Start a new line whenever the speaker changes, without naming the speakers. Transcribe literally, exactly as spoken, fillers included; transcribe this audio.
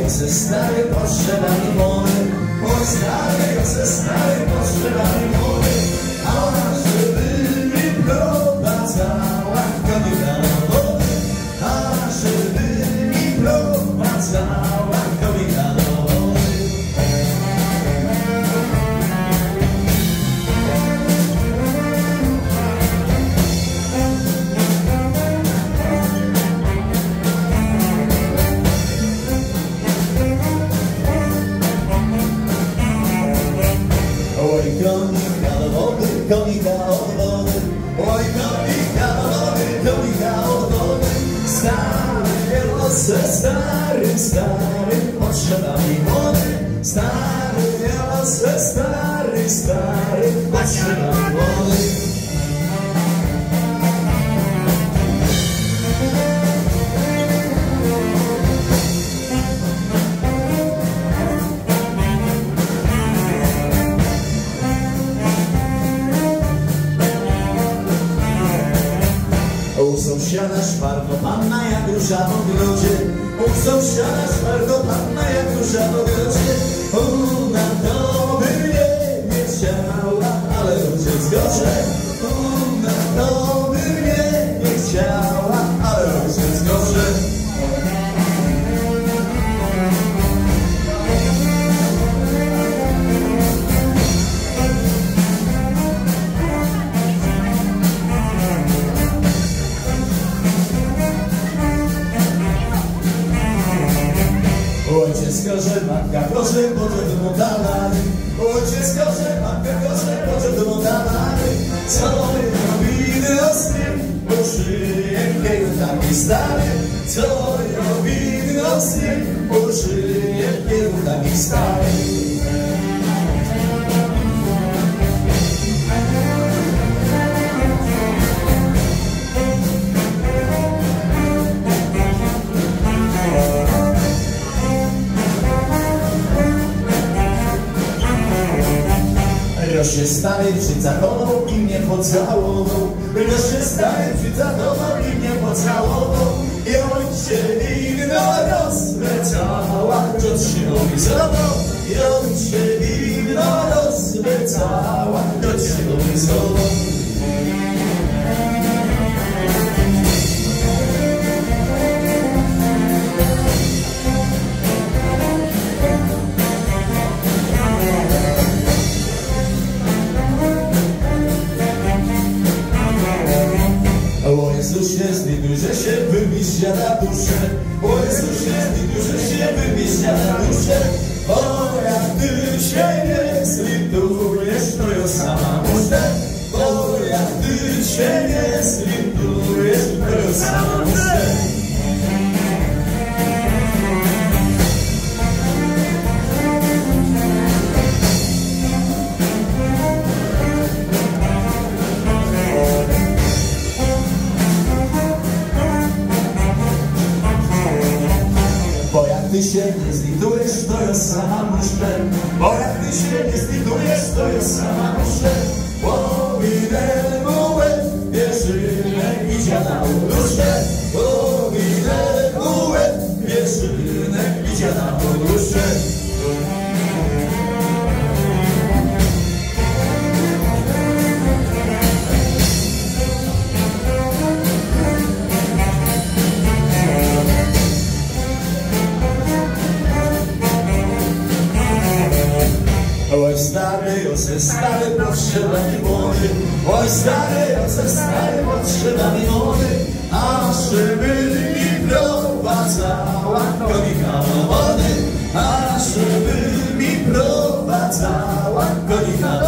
oj ze stary potrzebami młody, oj stary, oj ze stary potrzebami młody, a ona żeby mi prowadzała kobieta do wody, a ona żeby mi prowadzała kobieta do wody. Oj konika do wody, konika od wody, oj konika do wody, konika od wody. Stary los ze starym, starym potrzebami wody, stary los ze starym, starym potrzebami wody. U sąsiada szpargo panna jak róża w ogrodzie, u sąsiada szpargo panna jak róża w ogrodzie. Ona to by mnie nie chciała, ale ojciec gorzej. Ona to by mnie nie chciała, ale ojciec gorzej. Ojciec gorzej, matka gorzej, potem do montalary. Ojciec gorzej, matka gorzej, potem do montalary. Co my robimy o snym, bo przyjemkiem taki stary. Co my robimy o snym, bo przyjemkiem taki stary. Roż się stary przycałował i mnie pocałował, roż się stary przycałował i mnie pocałował. I on się winno rozwlecała, to trzynomizował. I on się winno rozwlecała, to trzynomizował. O Jezusie, zlituj, że się wymieścia na duszę. O Jezusie, zlituj, że się wymieścia na duszę. O jak ty się nie zlitujesz, to ja sama muszę. O jak ty się nie zlitujesz, to ja sama muszę. Ty się nie zlitujesz, to ja sama muszę. Bo jak ty się nie zlitujesz, to ja sama muszę. Bo minęło łeb, wierzynek i dziada duszę. Bo minęło łeb, wierzynek i dziada duszę. Oj stary, oj ze stary potrzebami młody, oj stary, oj ze stary potrzebami młody, a żeby mi prowadzała konika do wody, a żeby mi prowadzała konika do wody.